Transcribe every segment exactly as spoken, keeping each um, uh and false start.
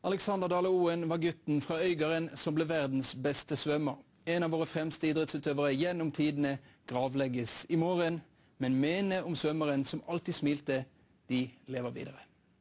Alexander Dale Oen var gutten fra Øygarden som ble verdens beste svømmer. En av våre fremste idrettsutøvere gjennom tidene gravlegges i morgen, men minnet om svømmeren som alltid smilte, de lever videre.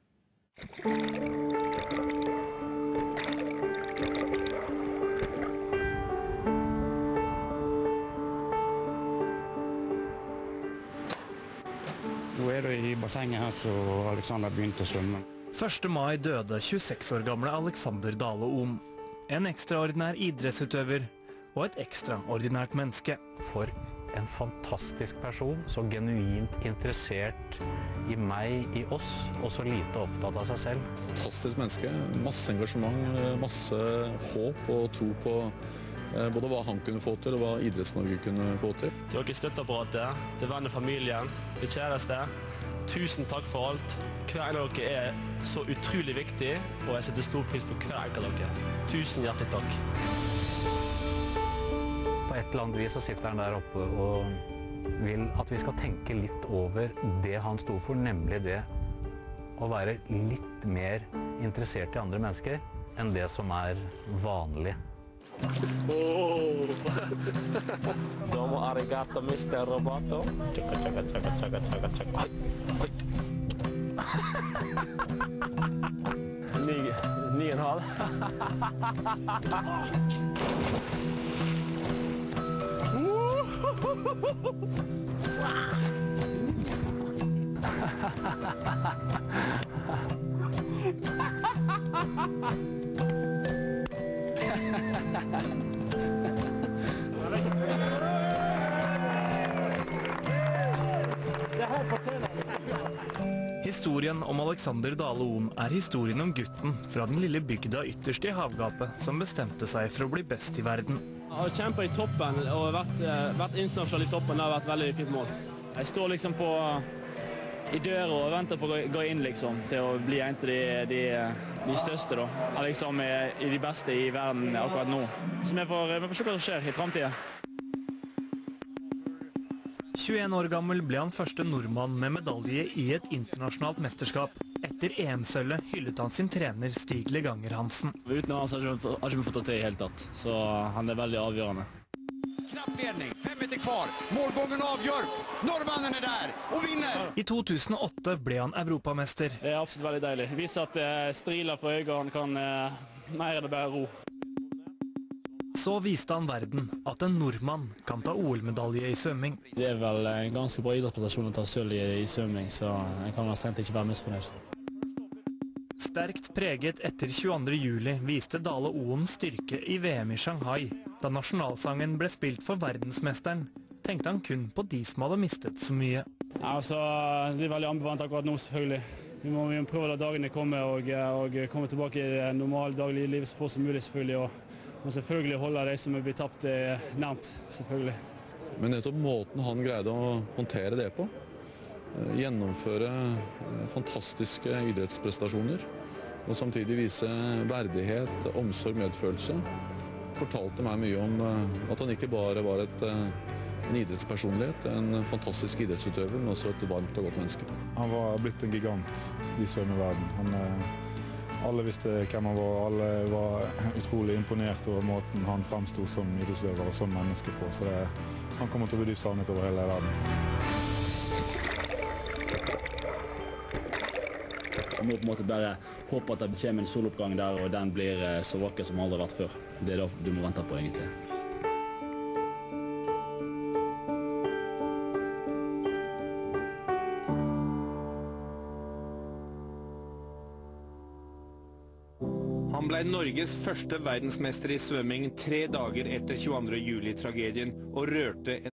Nå er det i bassenget her, så Alexander begynte å svømme. første mai døde tjueseks år gamle Alexander Dale Oen. En ekstraordinær idrettsutøver og et ekstraordinært menneske. For en fantastisk person, så genuint interessert i meg, i oss, og så lite opptatt av seg selv. Fantastisk menneske, masse engasjement, masse håp og tro på både hva han kunne få til og hva Idretts-Norge kunne få til. Til dere støtteapparatet, til venner og familien, til kjæreste, tusen takk for alt. Hver en av dere er så utrolig viktig, og jeg setter stor pris på hver enkelt av dere. Tusen hjertelig takk. På et eller annet vis så sitter han der oppe og vil at vi skal tenke litt over det han sto for, nemlig det å være litt mer interessert i andre mennesker enn det som er vanlig. Oh. Domo arigato, mister Roboto. Tjaka, tjaka, tjaka, tjaka, tjaka, tjaka. Oi, oi. Ni, ni og en halv. Historien om Alexander Dale Oen er historien om gutten fra den lille bygda ytterst i havgapet som bestemte seg for å bli best i verden. Jeg har kjempet i toppen og vært, vært internasjonal i toppen. Det har vært veldig fint mål. Jeg står liksom på i døra og venter på å gå inn liksom, til å bli en av de, de, de største da. Liksom i de beste i verden akkurat nå. Så vi får, vi får se hva som skjer i fremtiden. tjueen år gammel ble han første nordmann med medalje i et internasjonalt mesterskap. Etter E M-sølvet hyllet han sin trener Stig Leganger Hansen. Uten han har ikke vi fått det til i hele tatt, så han er veldig avgjørende. Knapp ledning, fem meter kvar, målbången avgjør, nordmannen er der og vinner! I to tusen og åtte ble han europamester. Det er absolutt veldig deilig. Det viser at uh, striler fra Øygarden kan uh, mer enn det bare ro. Så viste han verden at en nordmann kan ta O L-medalje i svømming. Det er vel en ganske bra idrettsprestasjon å ta sølv i, i svømming, så jeg kan nesten ikke være misfornøyd. Sterkt preget etter tjueandre juli viste Dale Oen styrke i V M i Shanghai. Da nasjonalsangen ble spilt for verdensmesteren, tenkte han kun på de som hadde mistet så mye. Altså, det er veldig ambivalent akkurat nå, selvfølgelig. Vi må, vi må prøve at dagene kommer og, og komme tilbake i det normale daglige livet så fort som mulig, selvfølgelig. Og, og selvfølgelig holde de som er blitt tapt nærmt, selvfølgelig. Men nettopp måten han greide å håndtere det på, gjennomføre fantastiske idrettsprestasjoner, og samtidig vise verdighet, omsorg, medfølelse, fortalte meg mye om at han ikke bare var et, en idrettspersonlighet, en fantastisk idrettsutøver, men også et varmt og godt menneske. Han var blitt en gigant i svømmeverden. Han, alle visste hvem han var, alle var utrolig imponert over måten han fremstod som idrettsutøver og som menneske på, så det, han kommer til å bli dypt savnet over hele verden. Jeg må på en måte bare håpe at det kommer en soloppgang der, og den blir så vakker som aldri har vært før. Det er det du må vente på, egentlig. Han ble Norges første verdensmester i svømming tre dager etter tjueandre juli-tragedien og rørte en